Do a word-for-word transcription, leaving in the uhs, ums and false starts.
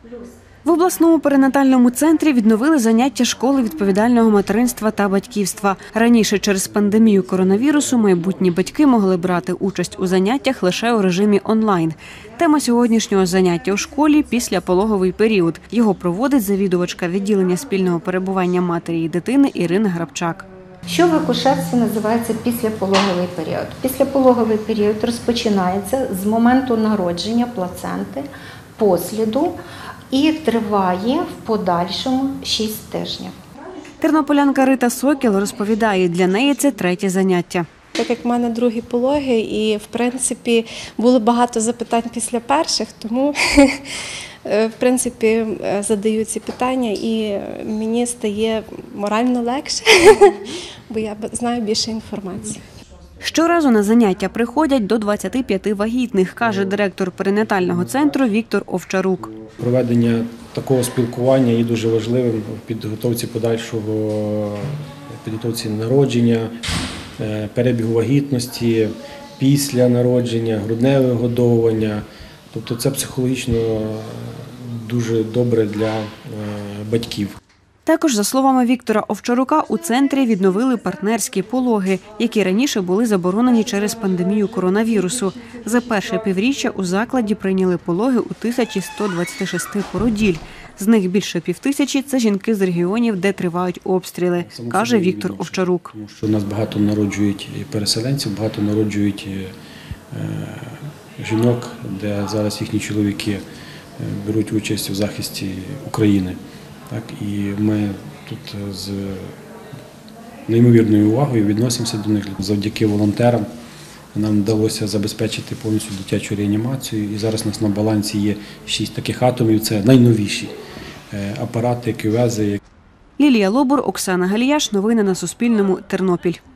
В обласному перинатальному центрі відновили заняття школи відповідального материнства та батьківства. Раніше через пандемію коронавірусу майбутні батьки могли брати участь у заняттях лише у режимі онлайн. Тема сьогоднішнього заняття у школі – післяпологовий період. Його проводить завідувачка відділення спільного перебування матері і дитини Ірина Грабчак. Що в акушерстві називається післяпологовий період? Післяпологовий період розпочинається з моменту народження плаценти, посліду і триває в подальшому шість тижнів. Тернополянка Рита Сокіл розповідає, для неї це третє заняття. Так як в мене другі пологи і, в принципі, було багато запитань після перших, тому, в принципі, задаю ці питання і мені стає морально легше, бо я знаю більше інформації. Щоразу на заняття приходять до двадцяти п'яти вагітних, каже директор перинатального центру Віктор Овчарук. Проведення такого спілкування є дуже важливим в підготовці подальшого, підготовці народження, перебігу вагітності, після народження, грудневе вигодовування. Тобто це психологічно дуже добре для батьків. Також, за словами Віктора Овчарука, у центрі відновили партнерські пологи, які раніше були заборонені через пандемію коронавірусу. За перше півріччя у закладі прийняли пологи у тисячі сто двадцяти шести породіль. З них більше півтисячі – це жінки з регіонів, де тривають обстріли, каже Віктор Овчарук. Тому що у нас багато народжують переселенців, багато народжують жінок, де зараз їхні чоловіки беруть участь у захисті України. Так, і ми тут з неймовірною увагою відносимося до них. Завдяки волонтерам нам вдалося забезпечити повністю дитячу реанімацію. І зараз у нас на балансі є шість таких атомів. Це найновіші апарати, кювези. Лілія Лобур, Оксана Галіяш. Новини на Суспільному. Тернопіль.